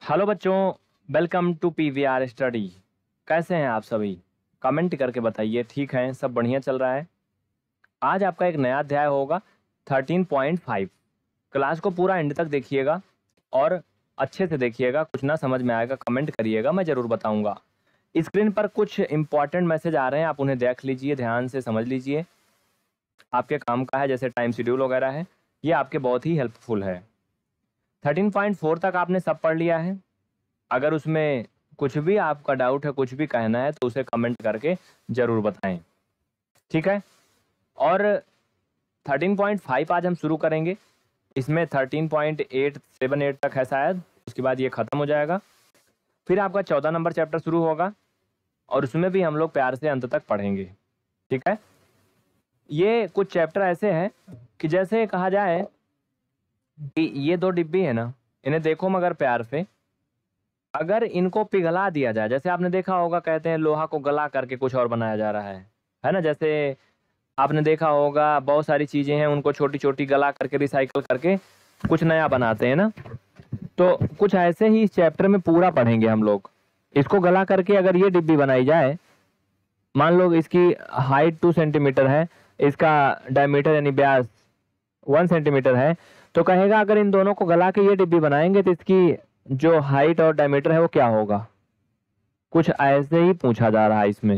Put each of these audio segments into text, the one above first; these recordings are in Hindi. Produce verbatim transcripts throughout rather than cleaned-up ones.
हेलो बच्चों, वेलकम टू पीवीआर स्टडी। कैसे हैं आप सभी? कमेंट करके बताइए। ठीक हैं, सब बढ़िया चल रहा है। आज आपका एक नया अध्याय होगा थर्टीन पॉइंट फाइव। क्लास को पूरा एंड तक देखिएगा और अच्छे से देखिएगा। कुछ ना समझ में आएगा कमेंट करिएगा, मैं ज़रूर बताऊंगा। स्क्रीन पर कुछ इंपॉर्टेंट मैसेज आ रहे हैं, आप उन्हें देख लीजिए, ध्यान से समझ लीजिए। आपके काम का है, जैसे टाइम शेड्यूल वगैरह है, ये आपके बहुत ही हेल्पफुल है। थर्टीन पॉइंट फोर तक आपने सब पढ़ लिया है। अगर उसमें कुछ भी आपका डाउट है, कुछ भी कहना है, तो उसे कमेंट करके जरूर बताएं, ठीक है। और थर्टीन पॉइंट फाइव आज हम शुरू करेंगे। इसमें thirteen point eight seven eight तक है शायद, उसके बाद ये खत्म हो जाएगा। फिर आपका चौदह नंबर चैप्टर शुरू होगा और उसमें भी हम लोग प्यार से अंत तक पढ़ेंगे, ठीक है। ये कुछ चैप्टर ऐसे हैं कि जैसे कहा जाए कि ये दो डिब्बी है ना, इन्हें देखो मगर प्यार से। अगर इनको पिघला दिया जाए, जैसे आपने देखा होगा, कहते हैं लोहा को गला करके कुछ और बनाया जा रहा है है ना। जैसे आपने देखा होगा बहुत सारी चीजें हैं, उनको छोटी छोटी गला करके रिसाइकल करके कुछ नया बनाते हैं ना। तो कुछ ऐसे ही इस चैप्टर में पूरा पढ़ेंगे हम लोग। इसको गला करके अगर ये डिब्बी बनाई जाए, मान लो इसकी हाइट टू सेंटीमीटर है, इसका डायमीटर यानी व्यास वन सेंटीमीटर है, तो कहेगा अगर इन दोनों को गला के ये डिब्बी बनाएंगे तो इसकी जो हाइट और डायमीटर है वो क्या होगा। कुछ ऐसे ही पूछा जा रहा है इसमें,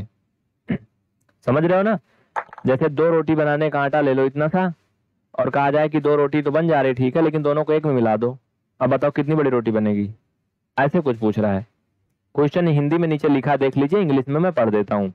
समझ रहे हो ना। जैसे दो रोटी बनाने का आटा ले लो इतना सा, और कहा जाए कि दो रोटी तो बन जा रही, ठीक है, लेकिन दोनों को एक में मिला दो, अब बताओ कितनी बड़ी रोटी बनेगी। ऐसे कुछ पूछ रहा है। क्वेश्चन हिंदी में नीचे लिखा देख लीजिए, इंग्लिश में मैं पढ़ देता हूं।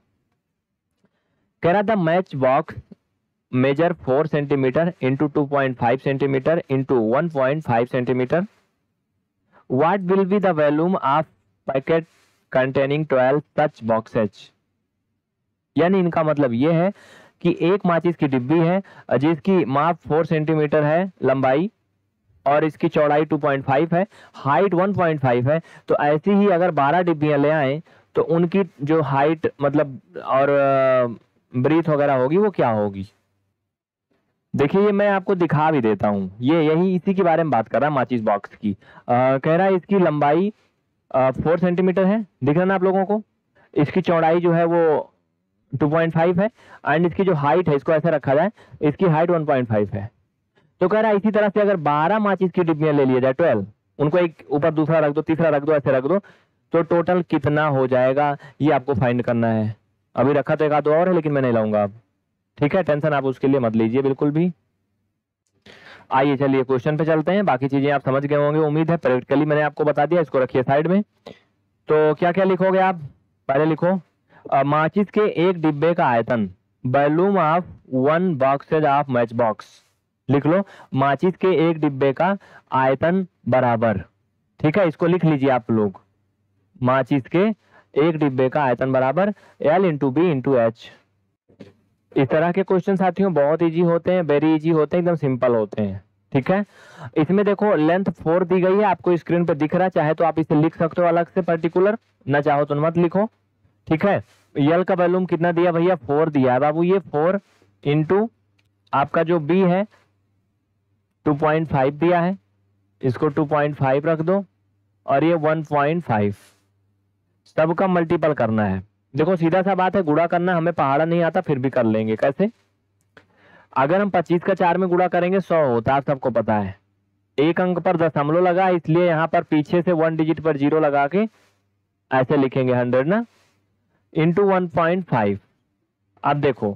कह रहा था match box measure four centimetre into two point five centimetre into one point five centimetre. What will be the volume of packet containing twelve such boxes? यानी इनका मतलब ये है कि एक माचिस की डिब्बी है जिसकी माप फोर सेंटीमीटर है लंबाई, और इसकी चौड़ाई टू पॉइंट फाइव है, हाइट वन पॉइंट फाइव है। तो ऐसी ही अगर बारह डिब्बियां ले आए तो उनकी जो हाइट मतलब और ब्रीथ वगैरह होगी वो क्या होगी। देखिए ये मैं आपको दिखा भी देता हूँ, ये यही इसी के बारे में बात कर रहा है, माचिस बॉक्स की। आ, कह रहा है इसकी लंबाई फोर सेंटीमीटर है, दिख रहा ना आप लोगों को। इसकी चौड़ाई जो है वो टू पॉइंट फाइव है, एंड इसकी जो हाइट है, इसको ऐसे रखा जाए, इसकी हाइट वन पॉइंट फाइव है। तो कह रहा है इसी तरह से अगर बारह माचिस की डिब्बियां ले लिया जाए, ट्वेल्व, उनको एक ऊपर दूसरा रख दो, तीसरा रख दो, ऐसे रख दो, तो टोटल कितना हो जाएगा ये आपको फाइंड करना है। अभी रखा तो एक आध और है, लेकिन मैं नहीं लाऊंगा अब, ठीक है। टेंशन आप उसके लिए मत लीजिए बिल्कुल भी। आइए चलिए क्वेश्चन पे चलते हैं। बाकी चीजें आप समझ गए होंगे उम्मीद है, प्रैक्टिकली मैंने आपको बता दिया, इसको रखिए साइड में। तो क्या क्या लिखोगे आप, पहले लिखो अ, माचिस के एक डिब्बे का आयतन, volume of one boxes of match box. लिख लो माचिस के एक डिब्बे का आयतन बराबर, ठीक है, इसको लिख लीजिए आप लोग। माचिस के एक डिब्बे का आयतन बराबर L into B into H. इस तरह के क्वेश्चन साथियों बहुत इजी होते हैं, वेरी इजी होते हैं, एकदम सिंपल होते हैं, ठीक है। इसमें देखो लेंथ फोर दी गई है, आपको स्क्रीन पे दिख रहा है, चाहे तो आप इसे लिख सकते हो अलग से पर्टिकुलर, ना चाहो तो मत लिखो, ठीक है। यल का वॉल्यूम कितना दिया भैया, फोर दिया है बाबू। ये फोर इंटू आपका जो बी है टू पॉइंट फाइव दिया है, इसको टू पॉइंट फाइव रख दो, और ये वन पॉइंट फाइव, सबका मल्टीपल करना है। देखो सीधा सा बात है, गुणा करना हमें पहाड़ा नहीं आता, फिर भी कर लेंगे। कैसे? अगर हम पच्चीस का चार में गुणा करेंगे सौ होता है, सबको पता है। एक अंक पर दशमलव लगा, इसलिए यहाँ पर पीछे से वन डिजिट पर जीरो लगा के ऐसे लिखेंगे हंड्रेड ना, इंटू वन पॉइंट फाइव। अब देखो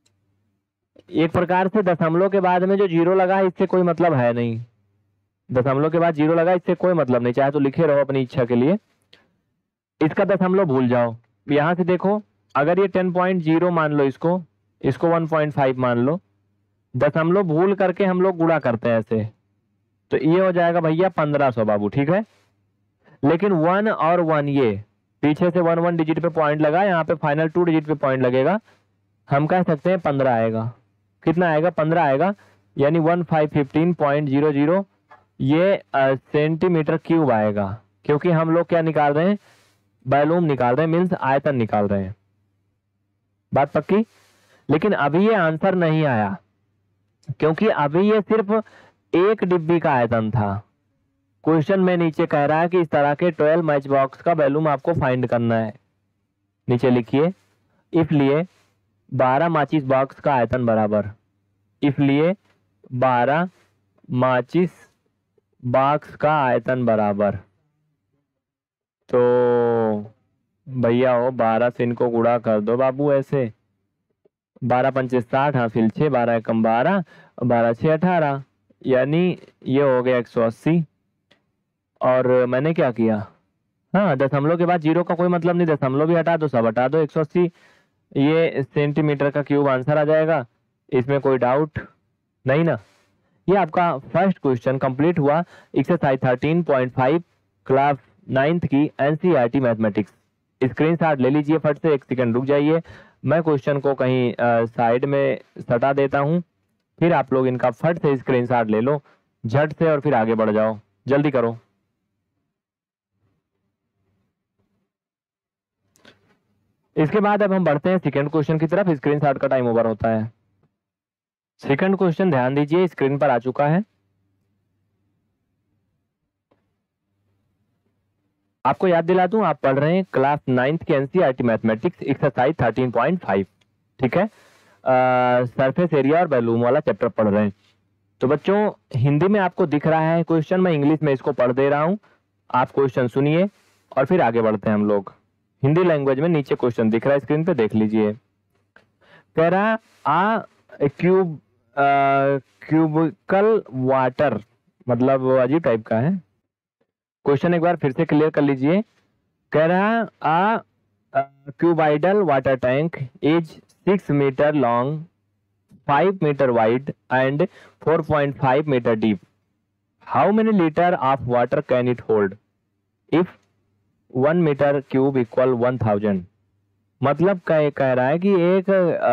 एक प्रकार से दशमलव के बाद में जो जीरो लगा है इससे कोई मतलब है नहीं, दशमलव के बाद जीरो लगा इससे कोई मतलब नहीं, चाहे तो लिखे रहो अपनी इच्छा के लिए, इसका दशमलव भूल जाओ। यहां से देखो अगर ये टेन पॉइंट जीरो मान लो, इसको इसको वन पॉइंट फाइव मान लो, दशमलव भूल करके हम लोग गुणा करते हैं ऐसे, तो ये हो जाएगा भैया पंद्रह सौ बाबू, ठीक है। लेकिन वन और वन, ये पीछे से वन वन डिजिट पे पॉइंट लगा, यहाँ पे फाइनल टू डिजिट पे पॉइंट लगेगा, हम कह सकते हैं पंद्रह आएगा। कितना आएगा? पंद्रह आएगा, यानी one five fifteen point zero zero ये सेंटीमीटर क्यूब आएगा, क्योंकि हम लोग क्या निकाल रहे हैं, वॉल्यूम निकाल रहे हैं, मीन्स आयतन निकाल रहे हैं। बात पक्की? लेकिन अभी ये आंसर नहीं आया, क्योंकि अभी ये सिर्फ एक डिब्बी का आयतन था, क्वेश्चन में नीचे कह रहा है कि इस तरह के ट्वेल्व मैच बॉक्स का वॉल्यूम आपको फाइंड करना है। नीचे लिखिए इसलिए बारह माचिस बॉक्स का आयतन बराबर, इसलिए बारह माचिस बॉक्स का आयतन बराबर। तो भैया हो बारह से इनको गुणा कर दो बाबू, ऐसे बारह पंचे साठ, हासिल छः, बारह एकम बारह, बारह छः अठारह, यानी ये हो गया एक सौ अस्सी। और मैंने क्या किया, हाँ दशमलव के बाद जीरो का कोई मतलब नहीं, दशमलव भी हटा दो, सब हटा दो, एक सौ अस्सी ये सेंटीमीटर का क्यूब आंसर आ जाएगा। इसमें कोई डाउट नहीं ना। ये आपका फर्स्ट क्वेश्चन कंप्लीट हुआ exercise thirteen point five class ninth की एनसीईआरटी मैथमेटिक्स। स्क्रीनशॉट ले लीजिए फट से, एक सेकंड रुक जाइए, मैं क्वेश्चन को कहीं साइड में सटा देता हूँ, फिर आप लोग इनका फट से स्क्रीनशॉट ले लो झट से और फिर आगे बढ़ जाओ, जल्दी करो। इसके बाद अब हम बढ़ते हैं सेकंड क्वेश्चन की तरफ। स्क्रीनशॉट का टाइम ओवर होता है। सेकंड क्वेश्चन ध्यान दीजिए, स्क्रीन पर आ चुका है। आपको याद दिला दूं, आप पढ़ रहे हैं क्लास नाइन्थ के NCERT mathematics exercise thirteen point five, ठीक है। सरफेस एरिया और वॉल्यूम वाला चैप्टर पढ़ रहे हैं। तो बच्चों हिंदी में आपको दिख रहा है क्वेश्चन, मैं इंग्लिश में इसको पढ़ दे रहा हूं, आप क्वेश्चन सुनिए और फिर आगे बढ़ते हैं हम लोग। हिंदी लैंग्वेज में नीचे क्वेश्चन दिख रहा है स्क्रीन पे, देख लीजिए। कह रहा आ क्यूब क्यूबिकल वाटर, मतलब अजीब टाइप का है क्वेश्चन, एक बार फिर से क्लियर कर लीजिए। कह रहा आ cuboidal water tank is six metre long, five metre wide and four point five metre deep. How many litre of water can it hold if one metre cube equal one thousand. मतलब कह कह रहा है कि एक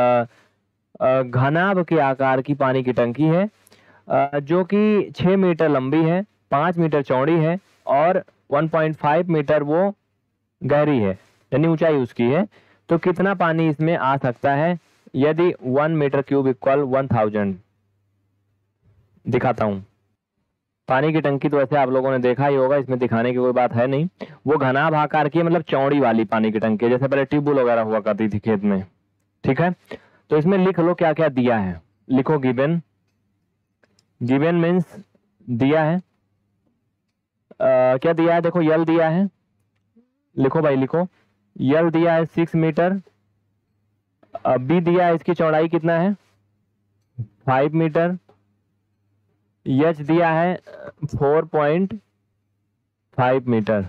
घनाभ के आकार की पानी की टंकी है आ, जो कि छः मीटर लंबी है, पाँच मीटर चौड़ी है और वन पॉइंट फाइव मीटर वो गहरी है, यानी ऊंचाई उसकी है। तो कितना पानी इसमें आ सकता है यदि one metre cube equal one thousand. दिखाता हूँ। पानी की टंकी तो ऐसे आप लोगों ने देखा ही होगा, इसमें दिखाने की कोई बात है नहीं। वो घनाभ आकार की, मतलब चौड़ी वाली पानी की टंकी, जैसे पहले ट्यूबवेल वगैरह हुआ करती थी खेत में, ठीक है। तो इसमें लिख लो क्या क्या दिया है, लिखो गिवन। गिवन मीन्स दिया है। आ, क्या दिया है, देखो यल दिया है, लिखो भाई लिखो। यल दिया है सिक्स मीटर, बी दिया है इसकी चौड़ाई कितना है फाइव मीटर, एच दिया है four point five metre.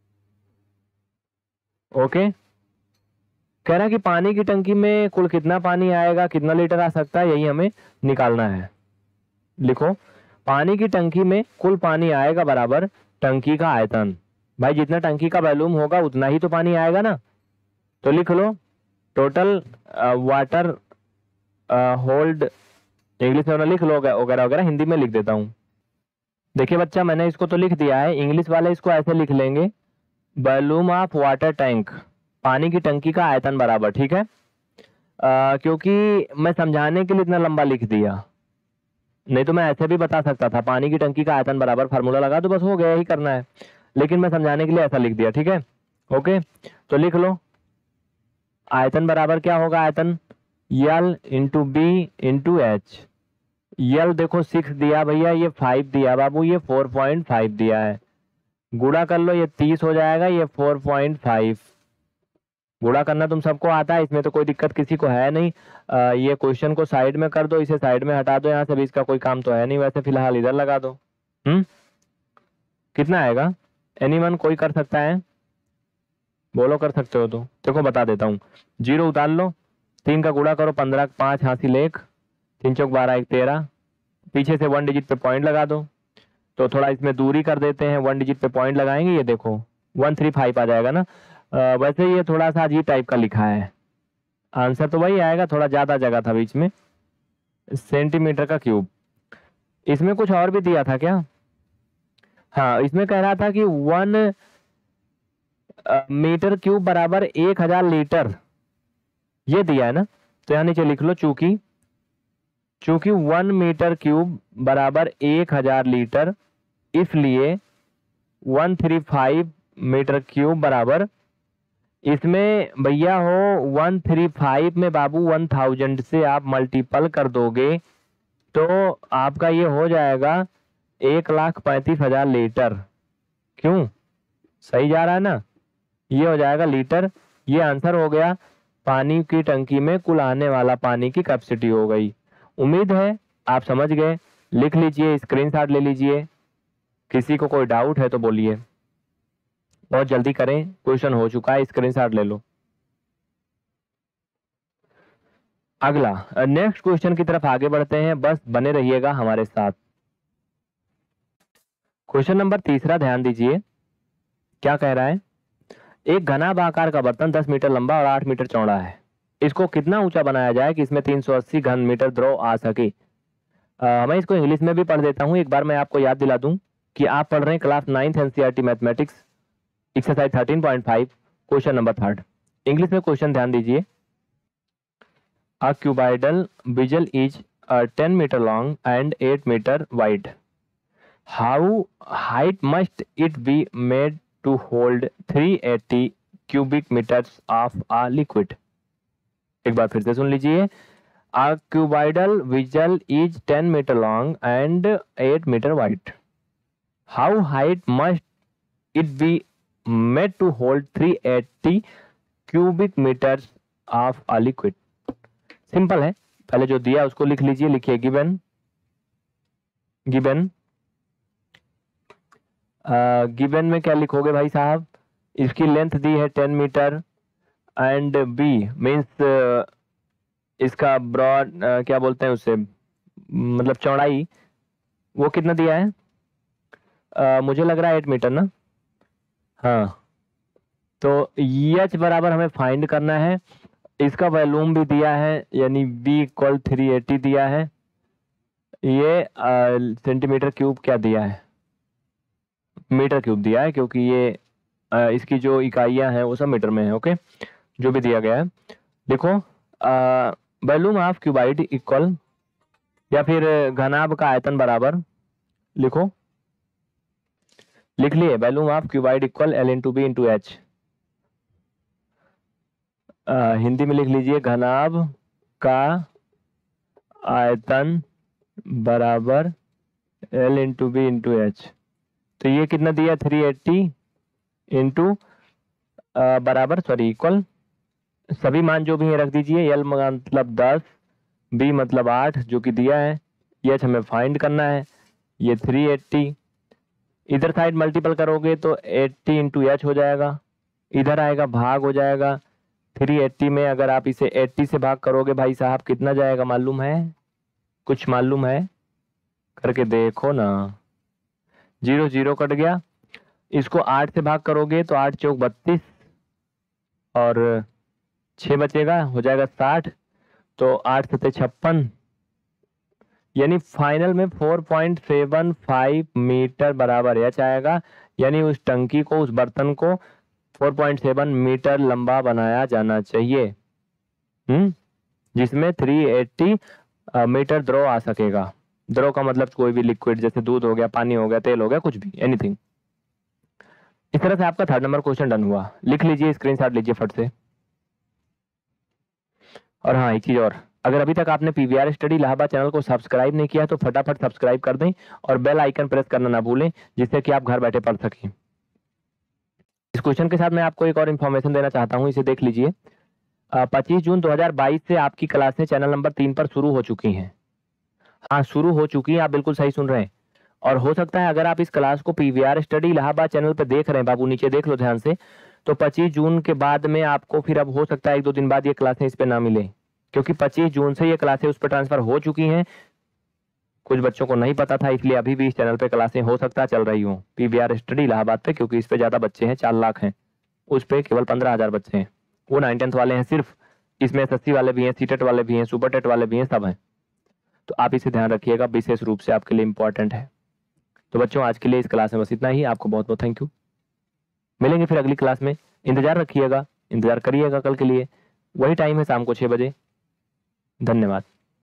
Okay, कह रहा है कि पानी की टंकी में कुल कितना पानी आएगा, कितना लीटर आ सकता है, यही हमें निकालना है। लिखो पानी की टंकी में कुल पानी आएगा बराबर टंकी का आयतन। भाई जितना टंकी का वॉल्यूम होगा उतना ही तो पानी आएगा ना। तो लिख लो टोटल वाटर होल्ड, इंग्लिश में लिख लो वगैरह वगैरह, हिंदी में लिख देता हूँ। देखिए बच्चा मैंने इसको तो लिख दिया है, इंग्लिश वाले इसको ऐसे लिख लेंगे, वॉल्यूम ऑफ वाटर टैंक, पानी की टंकी का आयतन बराबर, ठीक है। आ, क्योंकि मैं समझाने के लिए इतना लंबा लिख दिया, नहीं तो मैं ऐसे भी बता सकता था पानी की टंकी का आयतन बराबर फार्मूला लगा दो, बस हो गया, यही करना है। लेकिन मैं समझाने के लिए ऐसा लिख दिया, ठीक है। ओके, तो लिख लो आयतन बराबर क्या होगा, आयतन L into B into H. L देखो सिक्स दिया भैया, ये फाइव दिया बाबू, ये फोर पॉइंट फाइव दिया है, गुणा कर लो, ये तीस हो जाएगा, ये फोर पॉइंट फाइव। गुणा करना तुम सबको आता है, इसमें तो कोई दिक्कत किसी को है नहीं। आ, ये क्वेश्चन को साइड में कर दो, इसे साइड में हटा दो यहाँ से भी, इसका कोई काम तो है नहीं वैसे, फिलहाल इधर लगा दो। हम्म कितना आएगा, एनीवन कोई कर सकता है, बोलो कर सकते हो तो। देखो बता देता हूँ, जीरो उतार लो, तीन का गुणा करो, पंद्रह पाँच हासिल एक, तीन चौक बारह एक तेरह, पीछे से वन डिजिट पे पॉइंट लगा दो। तो थोड़ा इसमें दूरी कर देते हैं, वन डिजिट पे पॉइंट लगाएंगे, ये देखो वन थ्री फाइव आ जाएगा ना। आ, वैसे ये थोड़ा सा अजीब टाइप का लिखा है, आंसर तो वही आएगा, थोड़ा ज़्यादा जगह था बीच में। सेंटीमीटर का क्यूब, इसमें कुछ और भी दिया था क्या, हाँ इसमें कह रहा था कि वन मीटर क्यूब बराबर एक हजार लीटर, ये दिया है ना। तो यहाँ नीचे लिख लो चूंकि चूंकि वन मीटर क्यूब बराबर एक हजार लीटर, इसलिए one three five metre cube बराबर, इसमें भैया हो वन थ्री फाइव में बाबू वन थाउजेंड से आप मल्टीपल कर दोगे तो आपका ये हो जाएगा एक लाख पैंतीस हजार लीटर। क्यों? सही जा रहा है ना? ये हो जाएगा लीटर। ये आंसर हो गया पानी की टंकी में कुल आने वाला पानी की कैपेसिटी हो गई। उम्मीद है आप समझ गए। लिख लीजिए, स्क्रीनशॉट ले लीजिए। किसी को कोई डाउट है तो बोलिए, बहुत जल्दी करें, क्वेश्चन हो चुका है, स्क्रीनशॉट ले लो। अगला नेक्स्ट क्वेश्चन की तरफ आगे बढ़ते हैं, बस बने रहिएगा हमारे साथ। क्वेश्चन नंबर तीसरा ध्यान दीजिए, क्या कह रहा है? एक घनाभ आकार का बर्तन दस मीटर लंबा और आठ मीटर चौड़ा है। इसको कितना ऊंचा बनाया जाए कि इसमें तीन सौ अस्सी घन मीटर द्रव आ सके? आ, मैं इसको इंग्लिश में भी पढ़ देता हूं। एक बार मैं आपको याद दिला दूं कि आप पढ़ रहे हैं class ninth NCERT mathematics exercise thirteen point five question number third. English में क्वेश्चन ध्यान दीजिए। A cuboidal vessel is uh, ten meter long and eight meter wide. How height must it be made to hold three hundred eighty cubic meters of a liquid? एक बार फिर से सुन लीजिए। A cuboidal vessel is ten meter long and eight meter wide. How height must it be made to hold three hundred eighty cubic meters of a liquid? Simple है, पहले जो दिया उसको लिख लीजिए। लिखिए गिवन गिवन गिवन में क्या लिखोगे भाई साहब? इसकी लेंथ दी है ten metre and B means इसका ब्रॉड uh, क्या बोलते हैं उसे, मतलब चौड़ाई वो कितना दिया है? uh, मुझे लग रहा है एट मीटर ना। हाँ, तो एच बराबर हमें फाइंड करना है। इसका वॉल्यूम भी दिया है, यानी v इक्वल थ्री एटी दिया है। ये सेंटीमीटर क्यूब क्या दिया है? मीटर क्यूब दिया है, क्योंकि ये आ, इसकी जो इकाइयां हैं वो सब मीटर में है। ओके, जो भी दिया गया है देखो, वॉल्यूम ऑफ क्यूबाइड इक्वल, या फिर घनाभ का आयतन बराबर, लिखो, लिख लिए volume of cuboid equal L into B into H. आ, हिंदी में लिख लीजिए घनाभ का आयतन बराबर L into B into H. तो ये कितना दिया? थ्री एट्टी इंटू बराबर सॉरी इक्वल, सभी मान जो भी है रख दीजिए। एल मतलब दस, बी मतलब आठ जो कि दिया है, एच हमें फाइंड करना है। ये थ्री एट्टी, इधर साइड मल्टीपल करोगे तो एट्टी इंटू एच हो जाएगा, इधर आएगा भाग हो जाएगा। थ्री एट्टी में अगर आप इसे एट्टी से भाग करोगे भाई साहब कितना जाएगा मालूम है? कुछ मालूम है? करके देखो ना। जीरो जीरो कट गया। इसको आठ से भाग करोगे तो आठ चौक बत्तीस और छः बचेगा, हो जाएगा साठ। तो आठ सत्ते छप्पन, यानी फाइनल में four point seven five metre बराबर एच आएगा। यानी उस टंकी को, उस बर्तन को फोर पॉइंट सेवन मीटर लंबा बनाया जाना चाहिए, हम्म जिसमें थ्री एट्टी मीटर द्रव आ सकेगा। द्रव का मतलब कोई भी लिक्विड, जैसे दूध हो गया, पानी हो गया, तेल हो गया, कुछ भी, एनीथिंग। इस तरह से आपका थर्ड नंबर क्वेश्चन डन हुआ। लिख लीजिए, स्क्रीनशॉट लीजिए फट से। और हाँ, एक चीज और, अगर अभी तक आपने पीवीआर स्टडी इलाहाबाद चैनल को सब्सक्राइब नहीं किया तो फटाफट सब्सक्राइब कर दें और बेल आइकन प्रेस करना ना भूलें, जिससे कि आप घर बैठे पढ़ सकें। इस क्वेश्चन के साथ मैं आपको एक और इन्फॉर्मेशन देना चाहता हूं, इसे देख लीजिए। पच्चीस जून दो हज़ार बाईस से आपकी क्लासें चैनल नंबर तीन पर शुरू हो चुकी हैं। हाँ, शुरू हो चुकी हैं, आप बिल्कुल सही सुन रहे हैं। और हो सकता है अगर आप इस क्लास को पीवीआर स्टडी इलाहाबाद चैनल पर देख रहे हैं, बाबू नीचे देख लो ध्यान से, तो पच्चीस जून के बाद में आपको फिर अब हो सकता है एक दो दिन बाद ये क्लासें इस पे ना मिले, क्योंकि पच्चीस जून से ये क्लासें उस पर ट्रांसफर हो चुकी हैं। कुछ बच्चों को नहीं पता था, इसलिए अभी भी इस चैनल पे क्लासें हो सकता है चल रही हूँ पीवीआर स्टडी इलाहाबाद पे, क्योंकि इस पे ज्यादा बच्चे हैं, चार लाख हैं, उस पे केवल पंद्रह हजार बच्चे हैं। वो नाइन टेंथ वाले हैं सिर्फ, इसमें एसएससी वाले भी हैं, सीटेट वाले भी हैं, सुपर टेट वाले भी हैं, सब हैं। तो आप इसे ध्यान रखिएगा, विशेष रूप से आपके लिए इंपॉर्टेंट है। तो बच्चों आज के लिए इस क्लास में बस इतना ही। आपको बहुत बहुत थैंक यू। मिलेंगे फिर अगली क्लास में, इंतजार रखिएगा, इंतजार करिएगा कल के लिए। वही टाइम है शाम को छः बजे। धन्यवाद।